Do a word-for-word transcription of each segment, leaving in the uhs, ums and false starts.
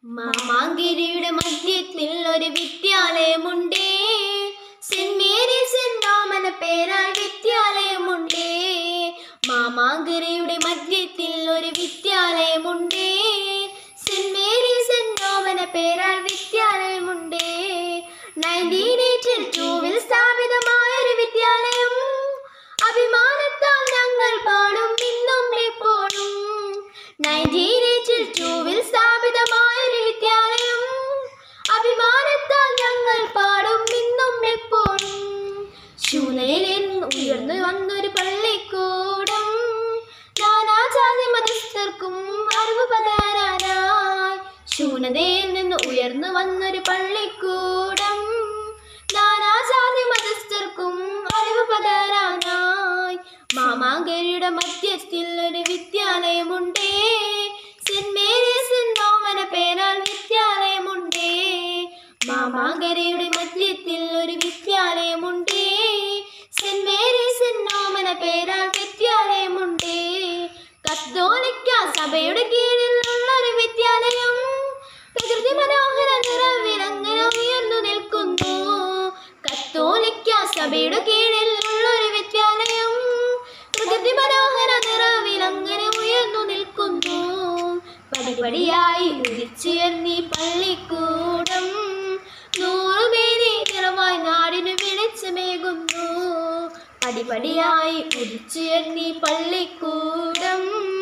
മാമാങ്കരിയുടെ മധ്യത്തിൽ ഒരു വിദ്യാലയമുണ്ടേ. സെന്റ് മേരീസ് എന്നാമന പേരാൽ വിദ്യാലയമുണ്ടേ. മാമാങ്കരിയുടെ മധ്യത്തിൽ ഒരു വിദ്യാലയമുണ്ടേ. സെന്റ് മേരീസ് എന്നാമന പേരാൽ വിദ്യാലയമുണ്ടേ. നയൻറ്റീൻ എയ്റ്റി ടൂവിൽ സ്ഥാപിതമായ ഒരു വിദ്യാലയം. അഭിമാനത്താൽ ഞങ്ങൾ പാടും ഇന്നും എപ്പോഴും. നയൻറ്റീൻ എയ്റ്റി ടൂവിൽ സ്ഥാപിതമായ ഒരു വിദ്യാലയം. അഭിമാനത്താൽ ഞങ്ങൾ പാടും ഇന്നും എപ്പോഴും. ശൂലയിൽ ഉയർന്നു വന്നൊരു പള്ളിക്കൂടം. നാനാജാതി മതസ്ഥർക്കും അറിവ് പകരാനായി. ശൂന്യതയിൽ നിന്ന് ഉയർന്നു വന്നൊരു പള്ളിക്കൂടം. നാനാജാതി മതസ്ഥർക്കും അറിവ് പകരാനായി. മാമാങ്കരിയുടെ മധ്യത്തിൽ ഒരു വിദ്യാലയമുണ്ടേ. സെന്റ് മേരീസ് എന്നോമന പേരാൽ വിദ്യാലയമുണ്ടേ. മാമാങ്കരിയുടെ മധ്യത്തിൽ ഒരു വിദ്യാലയമുണ്ടേ. സെന്റ് മേരീസ് എന്നോമന പേരാൽ വിദ്യാലയമുണ്ടേ. കത്തോലിക്ക സഭയുടെ കീഴിലുള്ള ഒരു വിദ്യാലയം. പ്രകൃതി മനോഹര നിറവിലങ്ങനെ ഉയർന്നു നിൽക്കുന്നു. കത്തോലിക്ക സഭയുടെ കീഴിൽ ഉള്ള ഒരു വിദ്യാലയം. പ്രകൃതി മനോഹര നിറവിലങ്ങനെ ഉയർന്നു നിൽക്കുന്നു. പടിപടിയായി ഉദിച്ചുയർന്നീ പള്ളിക്കൂടം. നൂറുപേരെ നിറവായി നാടിനു വെളിച്ചമേകുന്നു. പടിപടിയായി ഉദിച്ചുയർന്നീ പള്ളിക്കൂടം.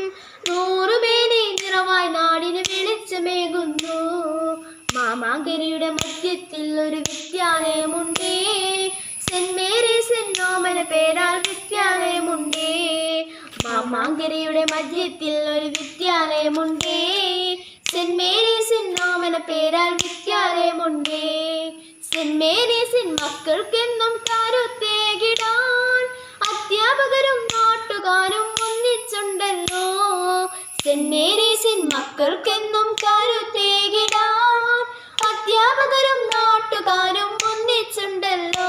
നൂറുപേരെ നിറവായി നാടിനു വെളിച്ചമേകുന്നു. മാമാങ്കരിയുടെ മധ്യത്തിൽ ഒരു വിദ്യാലയമുണ്ടേ. സെന്റ് മേരീസ് എന്നോമന പേരാൽ വിദ്യാലയമുണ്ടേ. മാമാങ്കരിയുടെ മധ്യത്തിൽ ഒരു വിദ്യാലയമുണ്ടേ. സെന്റ് മേരീസ് എന്നോമന പേരാൽ വിദ്യാലയമുണ്ടേ. സെന്റ് മേരീസിൻ മക്കൾക്കെന്നും കരുത്തേകിടാൻ അധ്യാപകരും നാട്ടുകാരും ഒന്നിച്ചുണ്ടല്ലോ. സെന്റ് മേരീസിൻ മക്കൾക്കെന്നും കരുത്തേകിടാൻ അധ്യാപകരും നാട്ടുകാരും ഒന്നിച്ചുണ്ടല്ലോ.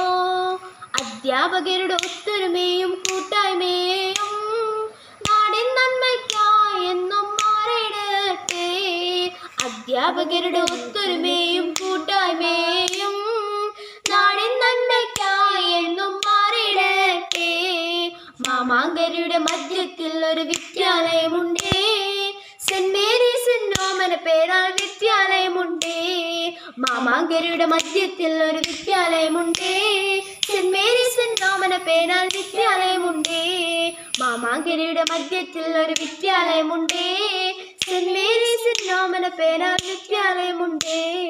അധ്യാപകരുടെ ഒത്തൊരുമയും കൂട്ടായ്മയും നാടിൻ നന്മയ്ക്കായി എന്നും മാറിയിടട്ടെ. അധ്യാപകരുടെ ഒത്തൊരുമയും കൂട്ടായ്മയും നാടിൻ നന്മയ്ക്കായി എന്നും മാറിയിടട്ടെ. മാമാങ്കരിയുടെ മധ്യത്തിൽ ഒരു വിദ്യാലയമുണ്ടേ. സെന്റ് മേരീസ് എന്നോമന പേരാൽ വിദ്യാലയമുണ്ടേ. മാമാങ്കരിയുടെ മധ്യത്തിൽ ഒരു വിദ്യാലയമുണ്ടേ. സെന്റ് മേരീസ് എന്നോമന പേരാൽ വിദ്യാലയമുണ്ടേ. മാമാങ്കരിയുടെ മധ്യത്തിൽ ഒരു വിദ്യാലയമുണ്ടേ. സെന്റ് മേരീസ് എന്നോമന പേരാൽ വിദ്യാലയമുണ്ടേ.